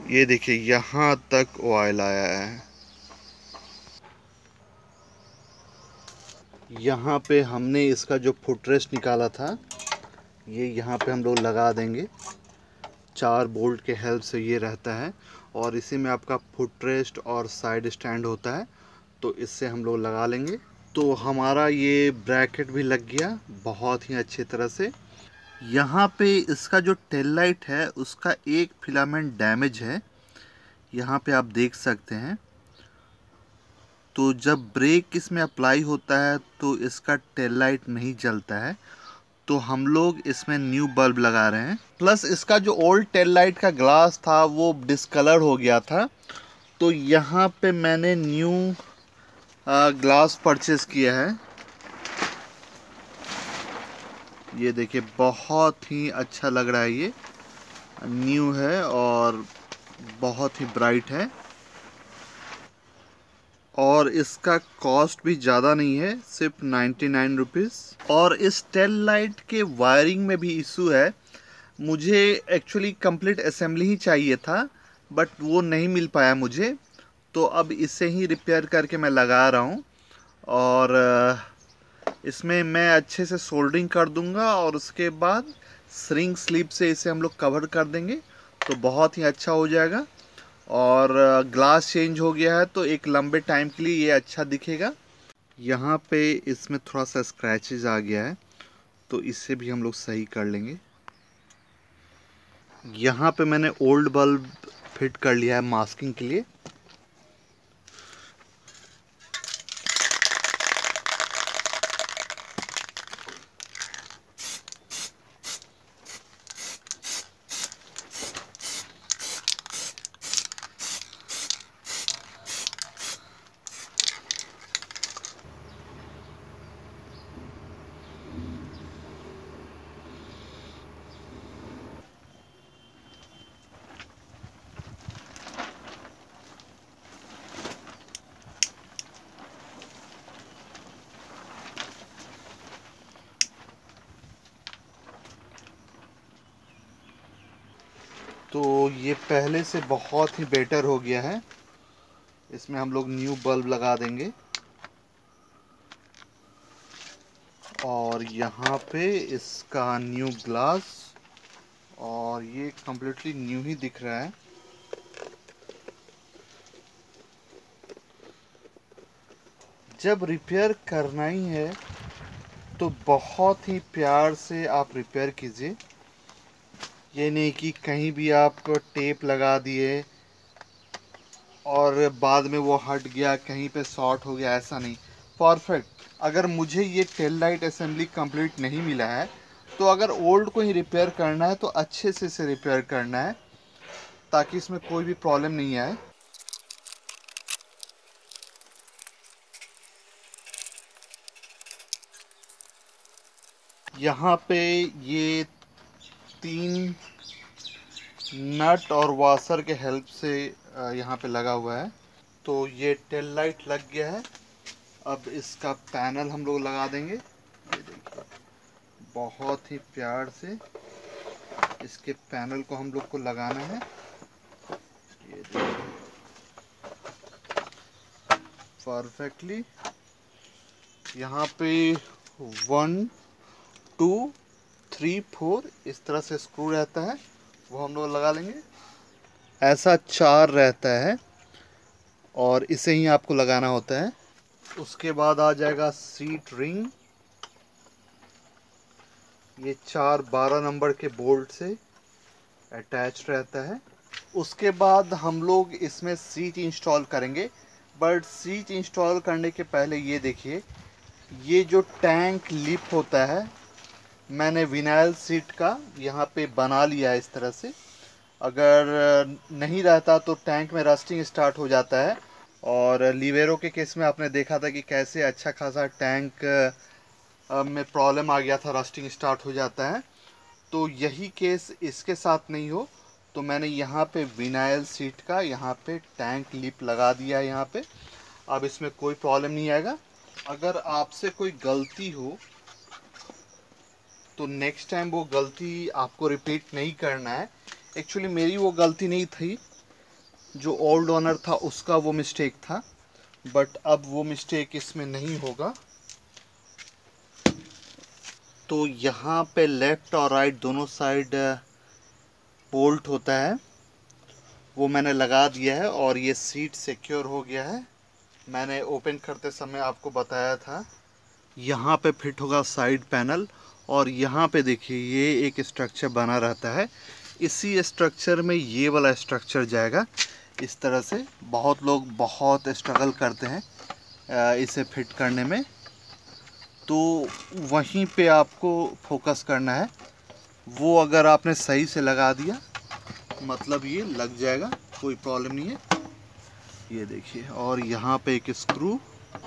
ये देखिए यहाँ तक ऑयल आया है। यहाँ पे हमने इसका जो फुटरेस्ट निकाला था ये यहाँ पे हम लोग लगा देंगे। 4 बोल्ट के हेल्प से ये रहता है और इसी में आपका फुटरेस्ट और साइड स्टैंड होता है, तो इससे हम लोग लगा लेंगे। तो हमारा ये ब्रैकेट भी लग गया बहुत ही अच्छी तरह से। यहाँ पे इसका जो टेल लाइट है उसका एक फिलामेंट डैमेज है, यहाँ पे आप देख सकते हैं। तो जब ब्रेक इसमें अप्लाई होता है तो इसका टेल लाइट नहीं जलता है, तो हम लोग इसमें न्यू बल्ब लगा रहे हैं। प्लस इसका जो ओल्ड टेल लाइट का ग्लास था वो डिसकलर हो गया था, तो यहाँ पे मैंने न्यू ग्लास परचेस किया है। ये देखिए बहुत ही अच्छा लग रहा है, ये न्यू है और बहुत ही ब्राइट है और इसका कॉस्ट भी ज़्यादा नहीं है, सिर्फ 99 रुपीज़। और इस टेल लाइट के वायरिंग में भी इशू है। मुझे एक्चुअली कंप्लीट असेंबली ही चाहिए था बट वो नहीं मिल पाया मुझे, तो अब इसे ही रिपेयर करके मैं लगा रहा हूँ। और इसमें मैं अच्छे से सोल्डरिंग कर दूंगा और उसके बाद श्रिंक स्लीव से इसे हम लोग कवर कर देंगे, तो बहुत ही अच्छा हो जाएगा। और ग्लास चेंज हो गया है तो एक लंबे टाइम के लिए ये अच्छा दिखेगा। यहाँ पे इसमें थोड़ा सा स्क्रैचेस आ गया है, तो इससे भी हम लोग सही कर लेंगे। यहाँ पे मैंने ओल्ड बल्ब फिट कर लिया है मास्किंग के लिए। तो ये पहले से बहुत ही बेटर हो गया है। इसमें हम लोग न्यू बल्ब लगा देंगे और यहाँ पे इसका न्यू ग्लास, और ये कम्प्लीटली न्यू ही दिख रहा है। जब रिपेयर करना ही है तो बहुत ही प्यार से आप रिपेयर कीजिए। ये नहीं कि कहीं भी आप टेप लगा दिए और बाद में वो हट गया, कहीं पे शॉर्ट हो गया, ऐसा नहीं। परफेक्ट। अगर मुझे ये टेल लाइट असेंबली कंप्लीट नहीं मिला है तो अगर ओल्ड को ही रिपेयर करना है तो अच्छे से इसे रिपेयर करना है ताकि इसमें कोई भी प्रॉब्लम नहीं आए। यहाँ पे ये 3 नट और वॉशर के हेल्प से यहाँ पे लगा हुआ है। तो ये टेल लाइट लग गया है। अब इसका पैनल हम लोग लगा देंगे। ये देखिए बहुत ही प्यार से इसके पैनल को हम लोग को लगाना है। ये देखिए परफेक्टली। यहाँ पे 1 2 3 4 इस तरह से स्क्रू रहता है, वो हम लोग लगा लेंगे। ऐसा 4 रहता है और इसे ही आपको लगाना होता है। उसके बाद आ जाएगा सीट रिंग। ये 4 12 नंबर के बोल्ट से अटैच रहता है। उसके बाद हम लोग इसमें सीट इंस्टॉल करेंगे, बट सीट इंस्टॉल करने के पहले ये देखिए, ये जो टैंक लिप होता है मैंने विनाइल सीट का यहाँ पे बना लिया है इस तरह से। अगर नहीं रहता तो टैंक में रस्टिंग स्टार्ट हो जाता है, और लीवेरो के केस में आपने देखा था कि कैसे अच्छा खासा टैंक में प्रॉब्लम आ गया था, रस्टिंग स्टार्ट हो जाता है। तो यही केस इसके साथ नहीं हो, तो मैंने यहाँ पे विनाइल सीट का यहाँ पे टैंक लिप लगा दिया है यहाँ पे। अब इसमें कोई प्रॉब्लम नहीं आएगा। अगर आपसे कोई गलती हो तो नेक्स्ट टाइम वो गलती आपको रिपीट नहीं करना है। एक्चुअली मेरी वो गलती नहीं थी, जो ओल्ड ओनर था उसका वो मिस्टेक था, बट अब वो मिस्टेक इसमें नहीं होगा। तो यहाँ पे लेफ़्ट और राइट दोनों साइड बोल्ट होता है, वो मैंने लगा दिया है और ये सीट सिक्योर हो गया है। मैंने ओपन करते समय आपको बताया था। यहाँ पे फिट होगा साइड पैनल, और यहाँ पे देखिए ये एक स्ट्रक्चर बना रहता है, इसी स्ट्रक्चर में ये वाला स्ट्रक्चर जाएगा इस तरह से। बहुत लोग बहुत स्ट्रगल करते हैं इसे फिट करने में, तो वहीं पे आपको फोकस करना है। वो अगर आपने सही से लगा दिया मतलब ये लग जाएगा, कोई प्रॉब्लम नहीं है। ये देखिए, और यहाँ पे एक स्क्रू,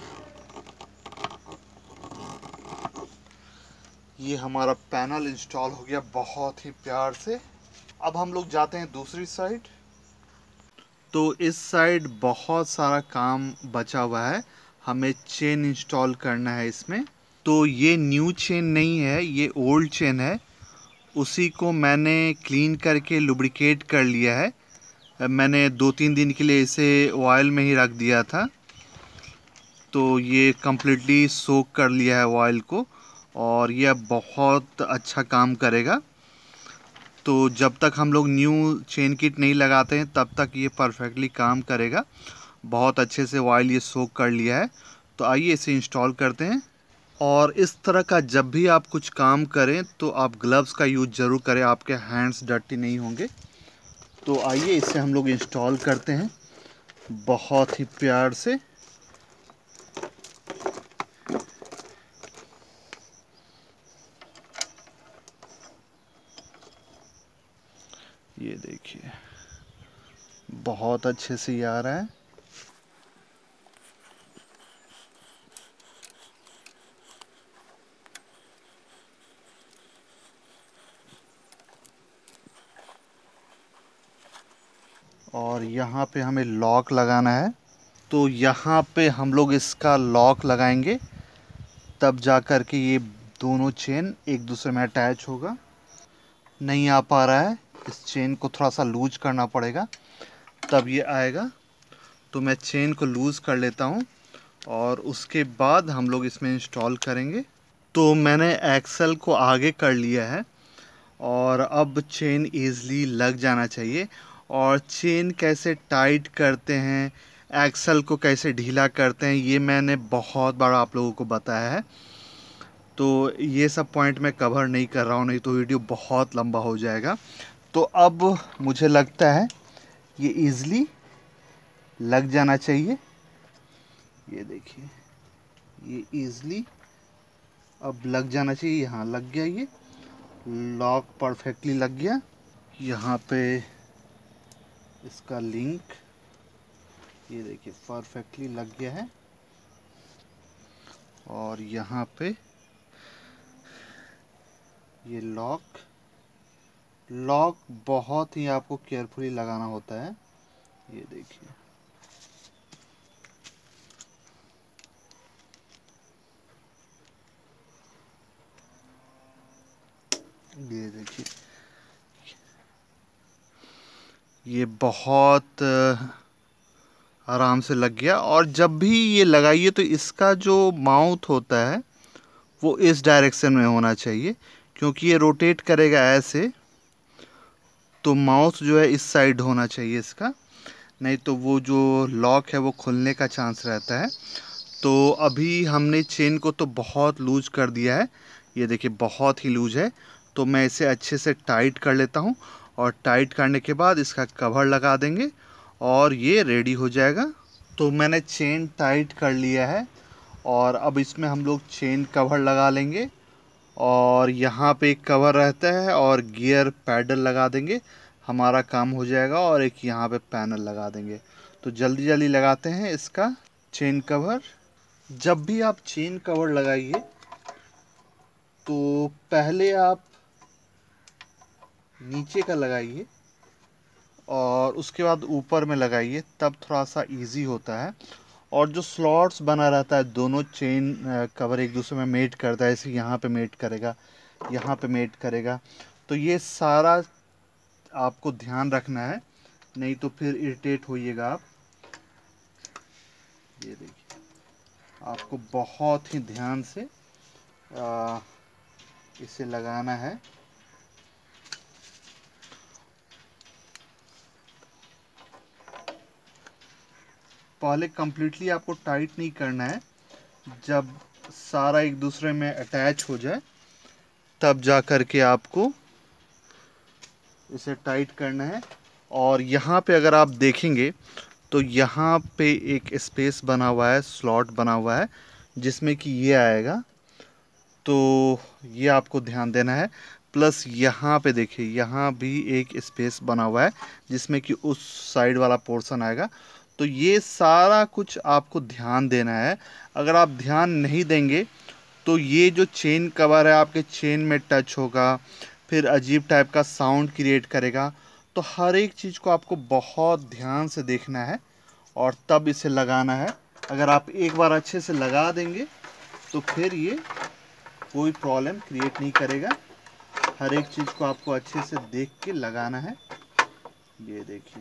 ये हमारा पैनल इंस्टॉल हो गया बहुत ही प्यार से। अब हम लोग जाते हैं दूसरी साइड। तो इस साइड बहुत सारा काम बचा हुआ है, हमें चेन इंस्टॉल करना है इसमें। तो ये न्यू चेन नहीं है, ये ओल्ड चेन है, उसी को मैंने क्लीन करके लुब्रिकेट कर लिया है। मैंने 2-3 दिन के लिए इसे ऑयल में ही रख दिया था, तो ये कम्प्लीटली सोक कर लिया है ऑयल को, और यह बहुत अच्छा काम करेगा। तो जब तक हम लोग न्यू चेन किट नहीं लगाते हैं तब तक ये परफेक्टली काम करेगा। बहुत अच्छे से ऑयल ये सोक कर लिया है। तो आइए इसे इंस्टॉल करते हैं। और इस तरह का जब भी आप कुछ काम करें तो आप ग्लव्स का यूज़ ज़रूर करें, आपके हैंड्स डर्टी नहीं होंगे। तो आइए इसे हम लोग इंस्टॉल करते हैं बहुत ही प्यार से। ये देखिए बहुत अच्छे से ये आ रहा है। और यहाँ पे हमें लॉक लगाना है, तो यहाँ पे हम लोग इसका लॉक लगाएंगे, तब जा कर के ये दोनों चेन एक दूसरे में अटैच होगा। नहीं आ पा रहा है, इस चेन को थोड़ा सा लूज करना पड़ेगा तब ये आएगा। तो मैं चेन को लूज़ कर लेता हूँ और उसके बाद हम लोग इसमें इंस्टॉल करेंगे। तो मैंने एक्सल को आगे कर लिया है और अब चेन ईज़िली लग जाना चाहिए। और चेन कैसे टाइट करते हैं, एक्सल को कैसे ढीला करते हैं, ये मैंने बहुत बार आप लोगों को बताया है। तो ये सब पॉइंट मैं कवर नहीं कर रहा हूँ, नहीं तो वीडियो बहुत लंबा हो जाएगा। तो अब मुझे लगता है ये ईज़िली लग जाना चाहिए। ये देखिए ये ईज़िली अब लग जाना चाहिए। यहाँ लग गया, ये लॉक परफेक्टली लग गया। यहाँ पे इसका लिंक ये देखिए परफेक्टली लग गया है। और यहाँ पे ये लॉक बहुत ही आपको केयरफुली लगाना होता है। ये देखिए ये देखिए ये बहुत आराम से लग गया। और जब भी ये लगाइए तो इसका जो माउथ होता है वो इस डायरेक्शन में होना चाहिए, क्योंकि ये रोटेट करेगा ऐसे, तो माउथ जो है इस साइड होना चाहिए इसका, नहीं तो वो जो लॉक है वो खुलने का चांस रहता है। तो अभी हमने चेन को तो बहुत लूज कर दिया है, ये देखिए बहुत ही लूज है। तो मैं इसे अच्छे से टाइट कर लेता हूँ, और टाइट करने के बाद इसका कवर लगा देंगे और ये रेडी हो जाएगा। तो मैंने चेन टाइट कर लिया है और अब इसमें हम लोग चेन कवर लगा लेंगे। और यहाँ पे एक कवर रहता है और गियर पैडल लगा देंगे, हमारा काम हो जाएगा। और एक यहाँ पे पैनल लगा देंगे। तो जल्दी जल्दी लगाते हैं इसका चेन कवर। जब भी आप चेन कवर लगाइए तो पहले आप नीचे का लगाइए और उसके बाद ऊपर में लगाइए, तब थोड़ा सा इजी होता है। और जो स्लॉट्स बना रहता है, दोनों चेन कवर एक दूसरे में मेट करता है, जैसे यहाँ पे मेट करेगा, यहाँ पे मेट करेगा। तो ये सारा आपको ध्यान रखना है नहीं तो फिर इरिटेट होइएगा आप। ये देखिए, आपको बहुत ही ध्यान से इसे लगाना है। पहले कंप्लीटली आपको टाइट नहीं करना है, जब सारा एक दूसरे में अटैच हो जाए तब जा कर के आपको इसे टाइट करना है। और यहाँ पे अगर आप देखेंगे तो यहाँ पे एक स्पेस बना हुआ है, स्लॉट बना हुआ है जिसमें कि ये आएगा, तो ये आपको ध्यान देना है। प्लस यहाँ पे देखिए, यहाँ भी एक स्पेस बना हुआ है जिसमें कि उस साइड वाला पोर्शन आएगा। तो ये सारा कुछ आपको ध्यान देना है। अगर आप ध्यान नहीं देंगे तो ये जो चेन कवर है आपके चेन में टच होगा, फिर अजीब टाइप का साउंड क्रिएट करेगा। तो हर एक चीज़ को आपको बहुत ध्यान से देखना है और तब इसे लगाना है। अगर आप एक बार अच्छे से लगा देंगे तो फिर ये कोई प्रॉब्लम क्रिएट नहीं करेगा। हर एक चीज़ को आपको अच्छे से देख के लगाना है। ये देखिए,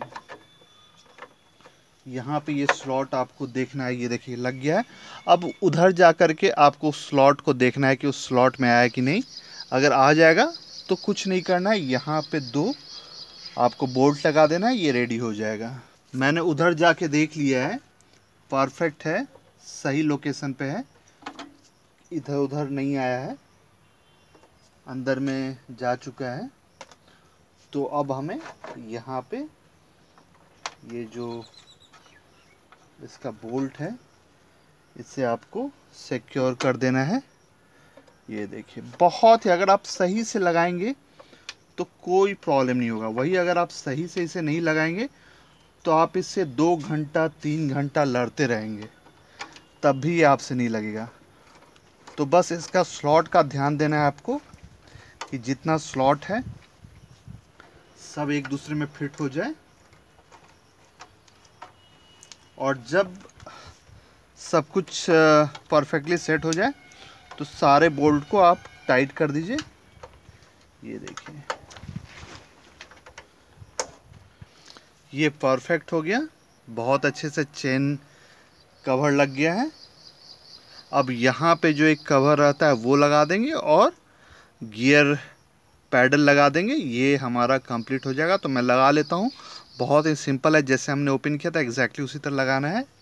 यहाँ पे ये स्लॉट आपको देखना है। ये देखिए लग गया है। अब उधर जा कर के आपको स्लॉट को देखना है कि उस स्लॉट में आया कि नहीं। अगर आ जाएगा तो कुछ नहीं करना है, यहाँ पे 2 आपको बोल्ट लगा देना है, ये रेडी हो जाएगा। मैंने उधर जाके देख लिया है, परफेक्ट है, सही लोकेशन पे है, इधर उधर नहीं आया है, अंदर में जा चुका है। तो अब हमें यहाँ पे ये जो इसका बोल्ट है इसे आपको सिक्योर कर देना है। ये देखिए, बहुत ही, अगर आप सही से लगाएंगे तो कोई प्रॉब्लम नहीं होगा। वही अगर आप सही से इसे नहीं लगाएंगे तो आप इससे 2 घंटा 3 घंटा लड़ते रहेंगे, तब भी ये आपसे नहीं लगेगा। तो बस इसका स्लॉट का ध्यान देना है आपको कि जितना स्लॉट है सब एक दूसरे में फिट हो जाए। और जब सब कुछ परफेक्टली सेट हो जाए तो सारे बोल्ट को आप टाइट कर दीजिए। ये देखिए, ये परफेक्ट हो गया, बहुत अच्छे से चेन कवर लग गया है। अब यहाँ पे जो एक कवर रहता है वो लगा देंगे और गियर पैडल लगा देंगे, ये हमारा कंप्लीट हो जाएगा। तो मैं लगा लेता हूँ। बहुत ही सिंपल है, जैसे हमने ओपन किया था एग्जैक्टली उसी तरह लगाना है।